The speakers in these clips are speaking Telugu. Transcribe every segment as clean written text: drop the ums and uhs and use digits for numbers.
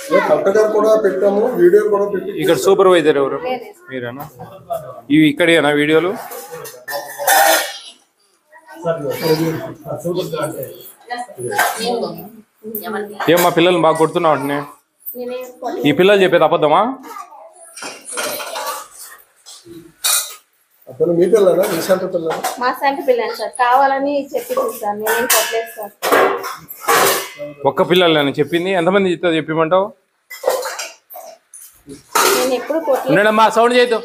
ఇక్కడ సూపర్వైజర్ ఎవరు మీరేనా? ఇవి ఇక్కడేనా వీడియోలు? ఏమ్మా పిల్లల్ని బాగా కొడుతున్నావు అంటే ఈ పిల్లలు చెప్పేది అబద్ధమా? ఒక్క పిల్లలు చెప్పింది? ఎంతమంది చెప్పమంటావు? ఉండమ్మా సౌండ్ చేయదు.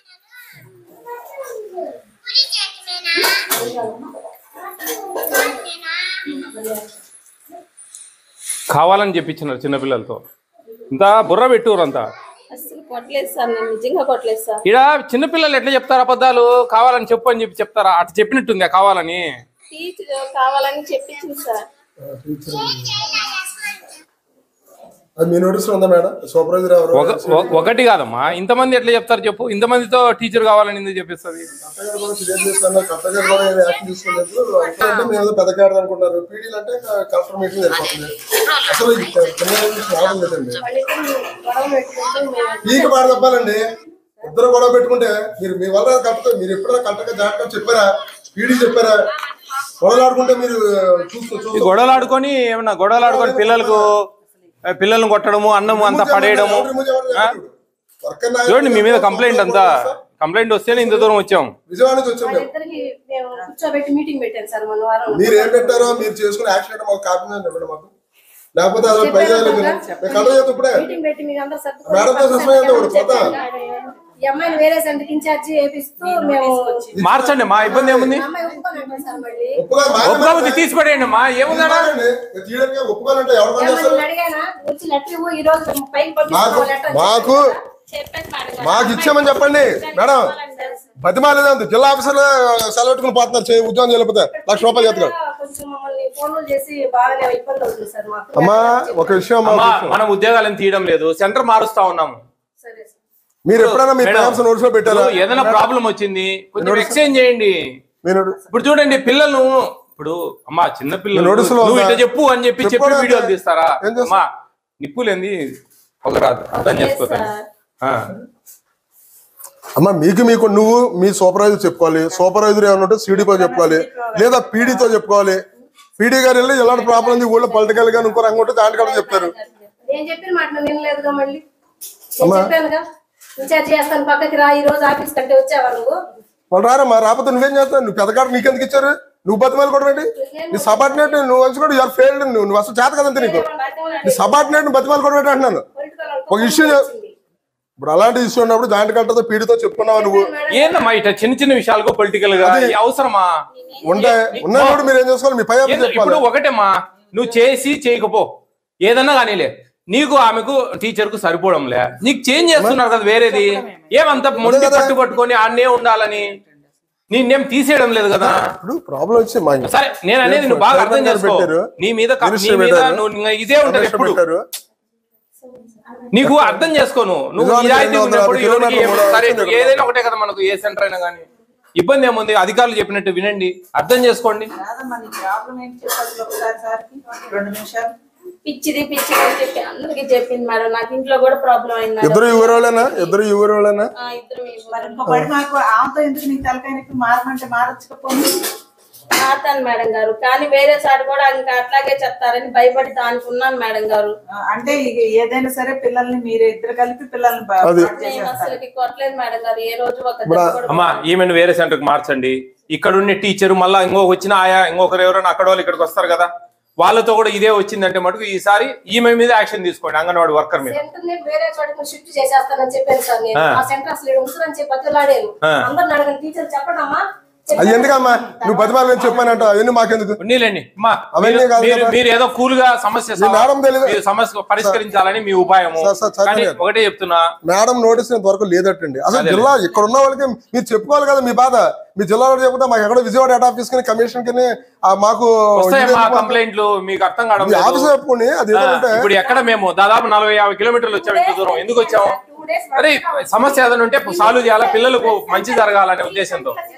కావాలని చెప్పించినారు చిన్నపిల్లలతో. ఇంత బుర్ర పెట్టురు అంతా. ఇక్కడ చిన్నపిల్లలు ఎట్లా చెప్తారు అబద్ధాలు? కావాలని చెప్పు అని చెప్పి చెప్తారా? అట్లా చెప్పినట్టుందా కావాలని? చెప్పించింది సార్. ఒకటి కాదమ్మా, ఇంతమంది ఎట్లా చెప్తారు చెప్పు? ఇంతమందితో టీచర్ కావాలని ఎందుకు చెప్పిస్తుంది? చెప్పాలండి ఇద్దరు గొడవ పెట్టుకుంటే మీరు మీ వల్ల కరెక్ట్, మీరు ఎప్పుడైనా కరెక్ట్గా జాగ్రత్తగా చెప్పారా? పీడీ చెప్పారా? గొడవలాడుకుంటే మీరు గొడవలాడుకొని ఏమన్నా గొడవలాడుకొని పిల్లల్ని కొట్టడము, అన్నము అంతా పడేయడము. చూడండి మీ మీద కంప్లైంట్ అంతా. కంప్లైంట్ వస్తేనే ఇంత దూరం వచ్చాం. విజయవాడ నుంచి వచ్చాం. మీరు ఏం పెట్టారో మీరు చేసుకుని యాక్షన్ మాకు కాపీ మాకు, లేకపోతే అలా పై ఇప్పుడే మేడంతో పోతా మార్చండి మా ఇబ్బంది ఏముంది? ఒప్పుకోకపోతే తీసిపడేయండి మా ఏముందా? మాకు మాకు ఇచ్చామని చెప్పండి మేడం. బతిమాలేదంత జిల్లా ఆఫీసర్ సెలవు పెట్టుకుని పోతున్నారు ఉద్యోగం చేయలేకపోతే ₹1,00,000 చేస్తాడు. అమ్మా ఒక విషయం, మనం ఉద్యోగాలను తీయడం లేదు, సెంటర్ మారుస్తా ఉన్నాము. మీరు ఎప్పుడైనా మీ పేరెంట్స్ నోట్స్ లో పెట్టారా? ఏదైనా ప్రాబ్లం వచ్చింది కొంచెం ఎక్స్చేంజ్ చేయండి. ఇప్పుడు చూడండి పిల్లలు, ఇప్పుడు అమ్మా చిన్న పిల్లలు నువ్వు ఇట్లా చెప్పు అని చెప్పి వీడియోలు తీస్తారా? అమ్మా నిప్పులేంది ఒక రాదు అర్థం చేసుకోతాను. అమ్మా మీకు నువ్వు మీ సూపర్వైజర్ చెప్పుకోవాలి. సూపర్వైజర్ ఏమన్నా సిడితో చెప్పుకోవాలి, లేదా పీడీతో చెప్పుకోవాలి. పీడీ గారు వెళ్ళి ఎలాంటి ప్రాబ్లం ఉంది ఊళ్ళో పొలిటికల్ గా ఇంకో రంగు ఉంటే దాంట్లో కూడా చెప్తారు. వాళ్ళు రారమ్మా, రాకపోతే నువ్వేం చేస్తావు? నువ్వు పెద్దగాడు నీకెందుకు ఇచ్చారు? నువ్వు బతిమాలు కూడా ఏంటి? నీ సబార్డినేట్ నువ్వు వచ్చి యూఆర్ ఫెయిల్డ్. నువ్వు అసలు చేత కదంతే నీకు. నీ సబార్డినేట్ నువ్వు బతిమాలు కూడా అంటున్నాను. ఒక ఇష్యూ ఇప్పుడు అలాంటి ఇష్యూ ఉన్నప్పుడు జాయింట్ కలెక్టర్తో పీడీతో చెప్పుకున్నావు నువ్వు. ఏందమ్మా ఇట్లా చిన్న చిన్న విషయాలకు పొలిటికల్ గా అవసరమా? ఉన్నప్పుడు మీరు ఏం చేసుకోవాలి? మీ పై ఇప్పుడు ఒకటేమ్మా, నువ్వు చేసి చేయకపో ఏదన్నా కానీలే, నీకు ఆమెకు టీచర్ కు సరిపోవడంలే, నీకు చేంజ్ చేస్తున్నారు కదా వేరేది. ఏమంతా మొండి పట్టుకొని ఆడనే ఉండాలని నేనేం తీసేయడం లేదు కదా. ప్రాబ్లం వచ్చి సరే నేను అనేది నువ్వు బాగా అర్థం చేసుకో. నీ మీద నువ్వు ఇదే ఉంటుంది ఎప్పుడు. నీకు అర్థం చేసుకోను, నువ్వు నిజాయితీ ఉన్నప్పుడు ఏదైనా ఒకటే కదా మనకు, ఏ సెంటర్ అయినా కానీ. ఇబ్బంది ఏముంది? అధికారులు చెప్పినట్టు వినండి, అర్థం చేసుకోండి. పిచ్చిది చెప్పి అందరికి చెప్పింది మేడం. నాకు ఇంట్లో కూడా ప్రాబ్లం అయింది. ఇద్దరు ఊరోళ్ళేనా? మారుతాను మేడం గారు, కానీ వేరే సార్ కూడా ఇంకా అట్లాగే చెప్తారని భయపడి దానికి ఉన్నాను మేడం గారు. అంటే ఏదైనా సరే పిల్లల్ని మీరు ఇద్దరు కలిపి పిల్లల్ని అసలు కొట్టలేదు మేడం గారు ఏ రోజు. అమ్మా ఈమెను వేరే సెంటర్ కి మార్చండి. ఇక్కడ ఉన్న టీచర్ మళ్ళా ఇంకొక వచ్చిన ఆయా ఇంకొకరు ఎవరైనా అక్కడ వాళ్ళు ఇక్కడికి వస్తారు కదా, వాళ్ళతో కూడా ఇదే వచ్చిందంటే మటుకు ఈసారి ఈమె మీద యాక్షన్ తీసుకోండి. అంగన్వాడీ వర్కర్ మీద వేరే చోట షిఫ్ట్ చేసేస్తానని చెప్పాను సార్. నేను ఆ సెంటర్ అసలు ఉంచుదని చెప్పి బతులాడాను. అందరిని అడగని టీచర్ చెప్పడమ్మా. అది ఎందుకమ్మా నువ్వు బతిమాలని చెప్పానంట, అవన్నీ మాకెందుకు? మీరు ఏదో కూల్ గా సమస్య పరిష్కరించాలని మీ ఉపాయం. ఒకటే చెప్తున్నా, మేడం నోటీస్ వరకు లేదటండి. అసలు జిల్లా ఇక్కడ ఉన్న వాళ్ళకి మీరు చెప్పుకోవాలి కదా మీ బాధ. మీ జిల్లాలో చెప్తే మాకు ఎక్కడో విజయవాడ హెడ్ ఆఫీస్ కి కమిషన్ కి మాకు కంప్లైంట్లు మీకు అర్థం కావడం ఆఫీస్ చెప్పుకోండి. అది ఇప్పుడు ఎక్కడ మేము దాదాపు 40-50 కిలోమీటర్లు వచ్చాము. ఇంత దూరం ఎందుకు వచ్చాము? అరే సమస్య ఏదైనా ఉంటే సాల్వ్ చేయాలా, పిల్లలకు మంచి జరగాలనే ఉద్దేశంతో.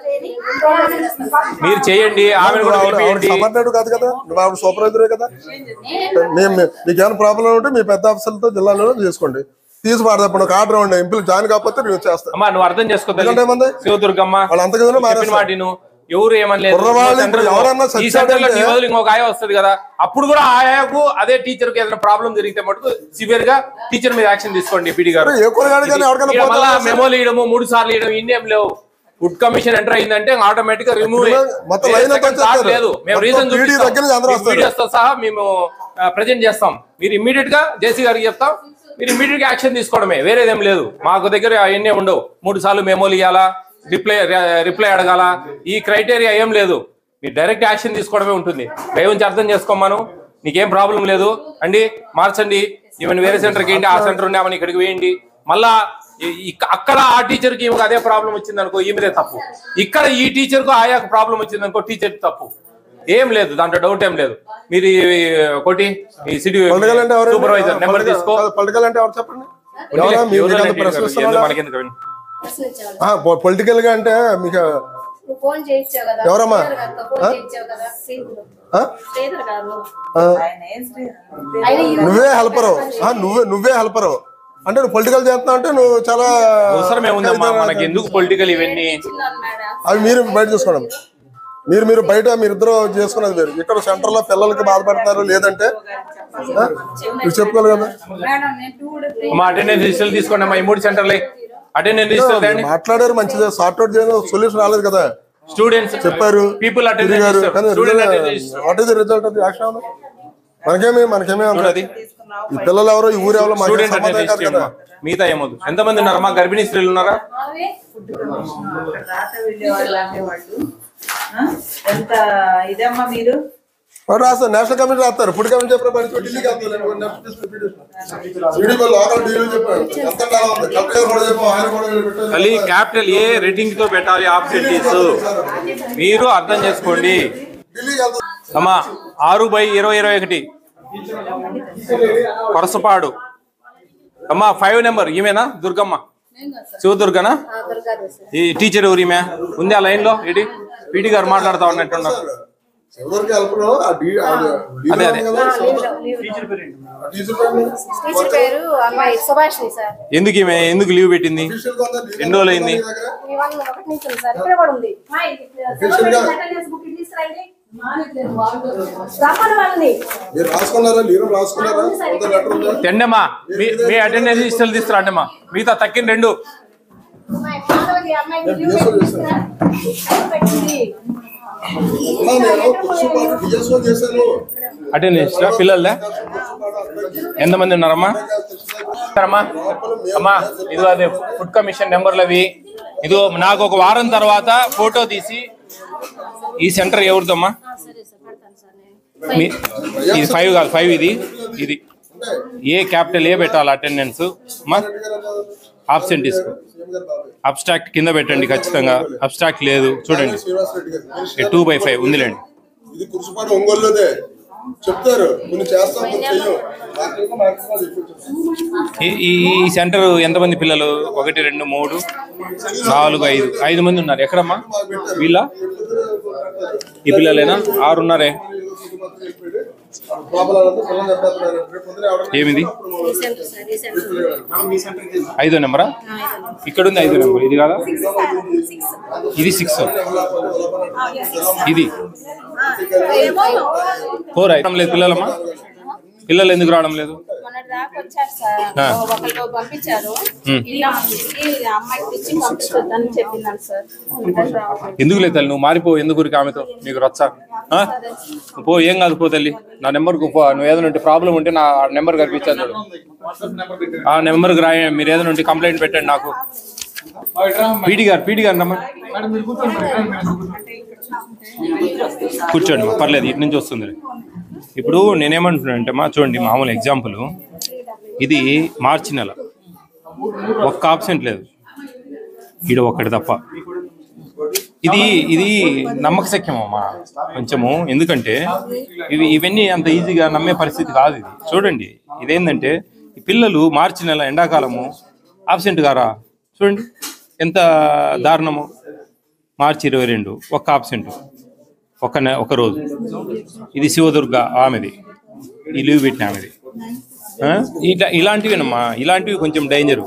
మీరు చేయండి, ఆమెను కూడా పిలిపియండి. సబార్డినేట్ కాదు కదా, నువ్వు ఆవిడ సూపర్వైజరే కదా. మీకేమైనా ప్రాబ్లం ఉంటే మీ పెద్ద ఆఫీసర్లతో జిల్లాలో చేసుకోండి, తీసి పాడదప్పుడు ఒక ఆర్డర్ ఉండే ఎంపీలు జాయిన్ కాకపోతే నేను చేస్తాను. అమ్మా నువ్వు అర్థం చేసుకోవాలి శివదుర్గమ్మ, వాళ్ళు అంతగా మాటిను ఎవరు ఏమనలేదు. ఈ సెంటర్ లో నీ బదులు ఇంకొక ఆయ వస్తుంది కదా, అప్పుడు కూడా ఆయాకు అదే టీచర్ కి ఏదైనా ప్రాబ్లం జరిగితే మటుకు సివియర్ గా టీచర్ మీద యాక్షన్ తీసుకోండి. పీడి గారు మెమోలు ఇవ్వడము 3 సార్లు ఇవ్వడం ఇన్ని ఏం లేవు. ఫుడ్ కమిషన్ ఎంటర్ అయిందంటే ఆటోమేటిక్ గా రిమూవ్ లేదు. మేము రీజన్ వీడియోస్ తో సహా మేము ప్రెజెంట్ చేస్తాం. మీరు ఇమ్మీడియట్ గా జేసీ గారికి చెప్తాం, మీరు ఇమ్మీడియట్ గా యాక్షన్ తీసుకోవడమే, వేరేదేం లేదు. మాకు దగ్గర అవన్నీ ఉండవు. 3 సార్లు మెమోలు ఇవ్వాలా, రిప్లై అడగాల, ఈ క్రైటీరియా ఏం లేదు. మీరు డైరెక్ట్ యాక్షన్ తీసుకోవడమే ఉంటుంది. దయవుంచి అర్థం చేసుకోమను, నీకేం ప్రాబ్లం లేదు అండి, మార్చండి. ఈవెన్ వేరే సెంటర్కి ఏంటి, ఆ సెంటర్ ఉండి ఆమెను ఇక్కడికి వేయండి. మళ్ళా అక్కడ ఆ టీచర్ కి అదే ప్రాబ్లం వచ్చింది అనుకో, ఈమెదే తప్పు. ఇక్కడ ఈ టీచర్ కు ఆయాకు ప్రాబ్లం వచ్చింది అనుకో, టీచర్ తప్పు. ఏం లేదు, దాంట్లో డౌట్ ఏం లేదు. మీరు ఒకటి ఈ సిటీ సూపర్వైజర్ నెంబర్ తీసుకో. పొలిటికల్ గా అంటే మీకు ఎవరమ్మా నువ్వే హెల్పరు, నువ్వే హెల్పరు అంటే నువ్వు పొలిటికల్ చేస్తున్నావు అంటే నువ్వు చాలా ఎందుకు పొలిటికల్ ఇవన్నీ అవి మీరు బయట చూసుకోవడం. మీరు బయట మీరిద్దరు చేసుకున్నది వేరు. ఇక్కడ సెంటర్ లో పిల్లలకి బాధపడుతున్నారు లేదంటే మీరు చెప్పుకోవాలి కదా. అటెండెన్స్ రిజిస్టర్ తీసుకోండి అమ్మా, ఈ 3 సెంటర్లే అటెండెన్స్ రిజిస్టర్ మాట్లాడారు మంచిదే, సార్ట్అవుట్ చేయడం సొల్యూషన్ రాలేదు కదా. స్టూడెంట్స్ చెప్పారు, people what is the result of the action? మనకేమీ ఉంటుంది. ఈ పిల్లలు ఎవరో ఈ ఊరు ఎవరో కదా. మిగతా ఏమవుతుంది? ఎంతమంది ఉన్నారమ్మా గర్భిణీ స్త్రీలు ఉన్నారా? ఎంత ఇదమ్మా మీరు రాస్తారు, నేషనల్ కమిటీ రాస్తారు, ఫుడ్ కమిటీ చెప్పారు. క్యాపిటల్ ఏ రేటింగ్ తో పెట్టాలి ఆబ్జెక్టివ్స్ మీరు అర్థం చేసుకోండి అమ్మా. 6/2021 కొరసపాడు అమ్మా. 5 నెంబర్ ఈమెనా దుర్గమ్మ, శివదుర్గనా? ఈ టీచర్ ఎవరు ఈమె ఉంది ఆ లైన్ లో? ఏంటి పీటీ గారు మాట్లాడుతా ఉన్నట్టున్నారు. అదే అదే ఎందుకు ఈమె ఎందుకు లీవ్ పెట్టింది? 2 రోజులు అయింది. తెండమ్మా మీ అటెండెన్స్ లిస్టులు తీసుకురాండమ్మా. మిగతా తక్కిన 2 అటెండెన్స్ పిల్లలదా? ఎంతమంది ఉన్నారమ్మా? అమ్మా ఇదిగో అదే ఫుడ్ కమిషన్ నెంబర్లు అవి. ఇదిగో నాకు ఒక వారం తర్వాత ఫోటో తీసి ఈ సెంటర్ ఎవరిదమ్మా? ఇది 5 కాదు, 5 ఇది ఏ క్యాపిటల్ ఏ పెట్టాలి అటెండెన్స్. ఆబ్సెంట్ తీసుకో, అబ్స్ట్రాక్ట్ కింద పెట్టండి ఖచ్చితంగా. అబ్స్ట్రాక్ట్ లేదు చూడండి, 2/5 ఉందిలేండి. ఈ సెంటర్ ఎంతమంది పిల్లలు? 1 2 3 4 5 మంది ఉన్నారు. ఎక్కడమ్మా వీళ్ళ? ఈ పిల్లలేనా? 6 ఉన్నారే. ఏమిది 5వ నెంబరా? ఇక్కడ ఉంది 5వ నెంబర్. ఇది కాదా? ఇది 6. ఇది 4 ఐటమ్ లేదు పిల్లలమ్మా. పిల్లలు ఎందుకు రావడం లేదు? ఎందుకు లేదు తల్లి, నువ్వు మారిపో. ఎందుకు ఆమెతో నీకు రచ్చా? పో, ఏం కాదు పో తల్లి. నా నెంబర్కు పో. నువ్వు ఏదైనా ఉంటే ప్రాబ్లం ఉంటే నా నెంబర్ కనిపించాను చూడు, ఆ నెంబర్కి రాయ. మీరు ఏదైనా ఉంటే కంప్లైంట్ పెట్టండి నాకు. పీడి గారు నమ్మ కూర్చోండి, పర్లేదు, ఇటు నుంచి వస్తుంది. ఇప్పుడు నేనేమంటున్నానంటే మా చూడండి, మామూలు ఎగ్జాంపుల్, ఇది మార్చి నెల, ఒక్క ఆబ్సెంట్ లేదు ఈడ ఒక్కటి తప్ప. ఇది నమ్మకశక్యమమ్మా కొంచెము. ఎందుకంటే ఇవన్నీ అంత ఈజీగా నమ్మే పరిస్థితి కాదు. ఇది చూడండి, ఇదేంటంటే ఈ పిల్లలు మార్చి నెల ఎండాకాలము ఆబ్సెంట్ గారా? చూడండి ఎంత దారుణము. మార్చి 22 ఒక్క ఆబ్సెంట్, ఒక రోజు. ఇది శివదుర్గ ఆమెది, ఈ లీవ్ పెట్టిన ఆమెది. ఇలాంటివేనమ్మా, ఇలాంటివి కొంచెం డేంజరు.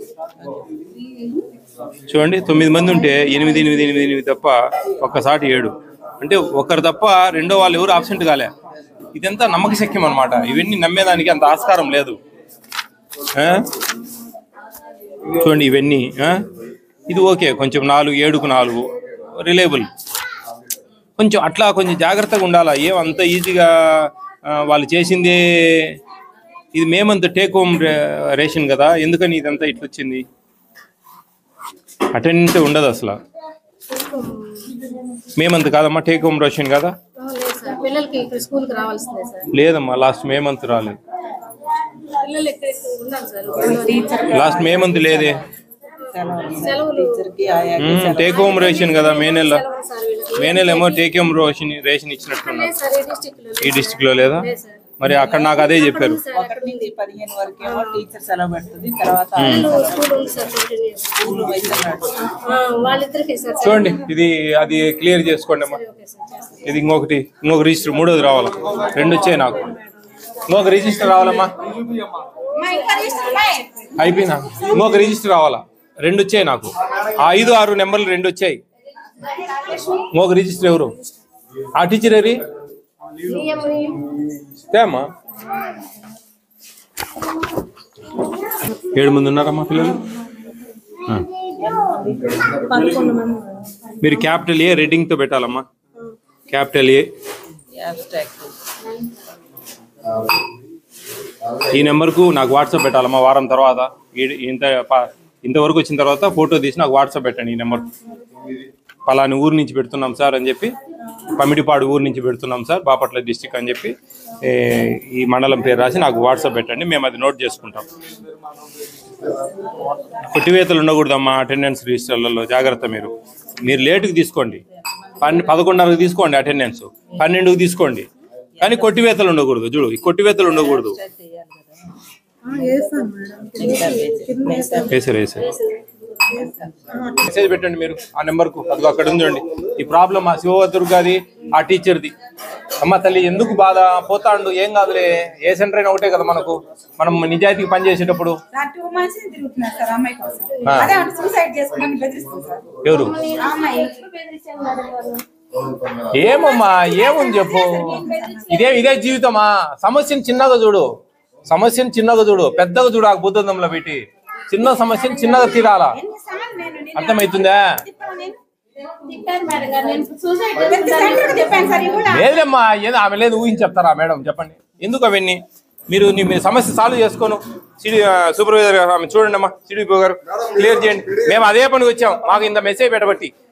చూడండి 9 మంది ఉంటే 8 తప్ప ఒక్కసారి 7, అంటే ఒకరు తప్ప రెండో వాళ్ళు ఎవరు ఆబ్సెంట్ కాలే. ఇదంతా నమ్మకశక్యం అనమాట. ఇవన్నీ నమ్మేదానికి అంత ఆస్కారం లేదు. చూడండి ఇవన్నీ ఇది ఓకే, కొంచెం 4, 7కు 4 రిలయబుల్. కొంచెం అట్లా కొంచెం జాగ్రత్తగా ఉండాలా. ఏమంత ఈజీగా వాళ్ళు చేసిందే. ఇది మేమంత టేక్ హోమ్ రేషన్ కదా, ఎందుకని ఇదంతా ఇట్లా వచ్చింది? అటెండెన్స్ ఉండదు అసలు. మేమంత కాదమ్మా, టేక్ హోమ్ రేషన్ కదా. లేదమ్మా, లాస్ట్ మే మంత్ రాలేదు. లాస్ట్ మే మంత్ లేదే. టేక్ హోమ్ రేషన్ కదా, మే నెల ఏమో టేక్ హోమ్ రేషన్ ఇచ్చినట్టున్నారు. ఈ డిస్ట్రిక్ట్ లో లేదా? మరి అక్కడ నాకు అదే చెప్పారు. 1 నుంచి 15 వరకు ఏమో టీచర్ సెలవు పెడుతుంది, తర్వాత చూడండి ఇది అది క్లియర్ చేసుకోండి అమ్మా. ఇది ఇంకొక రిజిస్టర్, 3వది రావాలా. 2 వచ్చాయి నాకు. ఇంకొక రిజిస్టర్ రావాలమ్మా. అయిపోయినా, ఇంకొక రిజిస్టర్ రావాలా. 2 వచ్చాయి నాకు. 5, 6 నెంబర్లు 2 వచ్చాయి. ఇంకొక రిజిస్టర్ ఎవరు? ఆ టీచర్ ఎవరి అమ్మా? 7 మంది ఉన్నారమ్మా పిల్లలు. మీరు క్యాపిటల్ ఏ రెడ్డింగ్ తో పెట్టాలమ్మా. క్యాపిటల్ ఏ. ఈ నెంబర్కు నాకు వాట్సాప్ పెట్టాలమ్మా వారం తర్వాత. ఇంతవరకు వచ్చిన తర్వాత ఫోటో తీసి నాకు వాట్సాప్ పెట్టండి. ఈ నెంబర్ పలాని ఊరు నుంచి పెడుతున్నాం సార్ అని చెప్పి, పమిడిపాడు ఊరు నుంచి పెడుతున్నాం సార్, బాపట్ల డిస్టిక్ అని చెప్పి ఈ మండలం పేరు రాసి నాకు వాట్సాప్ పెట్టండి. మేము అది నోట్ చేసుకుంటాం. కొట్టివేతలు ఉండకూడదమ్మా అటెండెన్స్ రిజిస్టర్లలో. జాగ్రత్త. మీరు లేటుకి తీసుకోండి, 11:30కి తీసుకోండి అటెండెన్స్, 12కి తీసుకోండి, కానీ కొట్టివేతలు ఉండకూడదు. చూడు, ఈ కొట్టివేతలు ఉండకూడదు. మెసేజ్ పెట్టండి మీరు ఆ నెంబర్కు. అది అక్కడ ఉందండి. ఈ ప్రాబ్లం ఆ శివదుర్గది, ఆ టీచర్ది. అమ్మ తల్లి ఎందుకు బాధ? పోతాండు, ఏం కాదులే. ఏ సెంటర్ అయినా ఒకటే కదా మనకు. మనం నిజాయితీకి పనిచేసేటప్పుడు. ఎవరు? ఏమమ్మా ఏముంది చెప్పు. ఇదే జీవితమా? సమస్యను చిన్నగా చూడు, పెద్దగా చూడు. ఆ బుద్ధంలో పెట్టి చిన్న సమస్యను చిన్నగా తీరాలా. అర్థమవుతుందా? లేదమ్మా, ఏదో ఆమె లేదు ఊహించి చెప్తారా మేడం? చెప్పండి ఎందుకు అవన్నీ. మీరు సమస్య సాల్వ్ చేసుకోను. సూపర్వైజర్ గారు ఆమె చూడండి అమ్మా, సిడిపి గారు క్లియర్ చేయండి. మేము అదే పనికి వచ్చాం, మాకు ఇంత మెసేజ్ పెట్టబట్టి.